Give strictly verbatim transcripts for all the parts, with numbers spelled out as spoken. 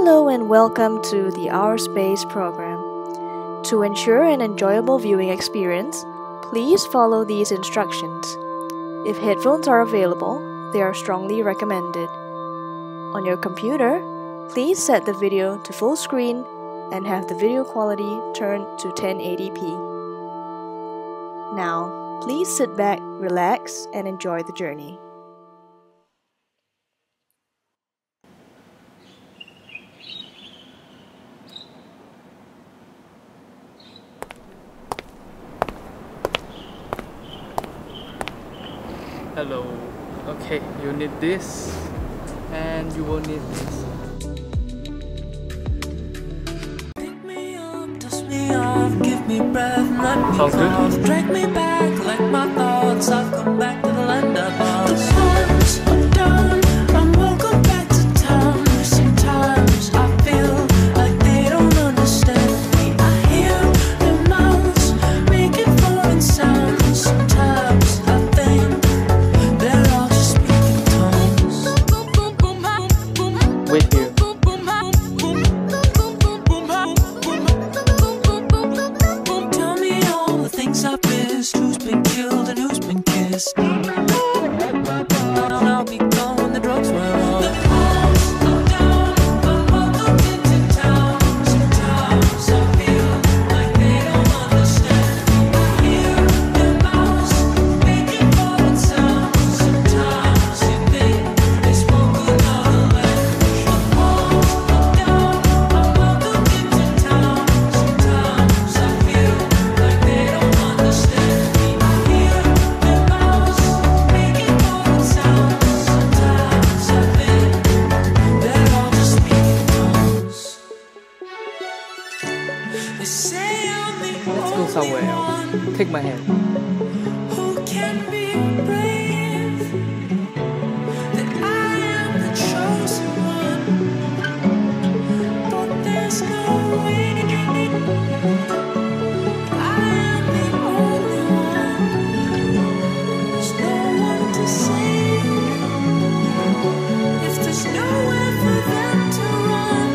Hello and welcome to the Our Space program. To ensure an enjoyable viewing experience, please follow these instructions. If headphones are available, they are strongly recommended. On your computer, please set the video to full screen and have the video quality turned to ten eighty p. Now, please sit back, relax, and enjoy the journey. Hello. Okay, you need this and you will need this. Pick me up, dust me off, give me breath, let me Sounds good. off, drag me back, like my thoughts, I've come back to the land of lost. The suns are down, I'm welcome back to town. Sometimes I feel like they don't understand me. I hear their mouths making foreign sounds. Sometimes I think they're all just speaking tongues. Wait here. Tell me all the things I've missed. Who's been killed and who's been kissed? I'll be gone when the drugs wear off. The walls are down, I'm welcome into town. Sometimes I feel like they don't understand me. I hear their mouths making foreign sounds. Sometimes you think they spoke another language. The walls are down, I'm welcome into town. Sometimes I feel like they don't understand me. I hear their mouths making foreign sounds. Sometimes I think they're all just speaking tongues. They say I'm the Let's go somewhere only else. one Take my hand. who can be brave, that I am the chosen one, but there's no way. I am the only one, there's no one to save. If there's nowhere for them to run,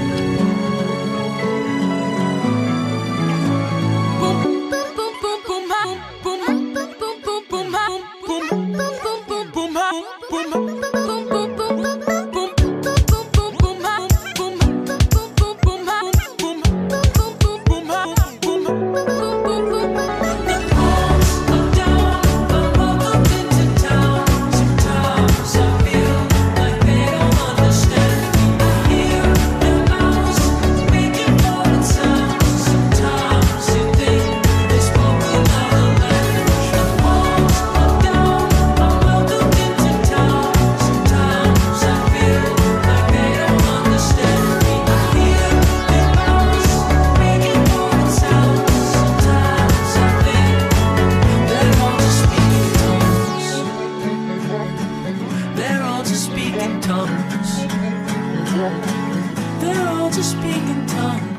boom, boom, boom, boom, boom, boom, boom, boom, boom, boom, boom, boom, boom, boom, They're all just speaking tongues. They're all just speaking tongues.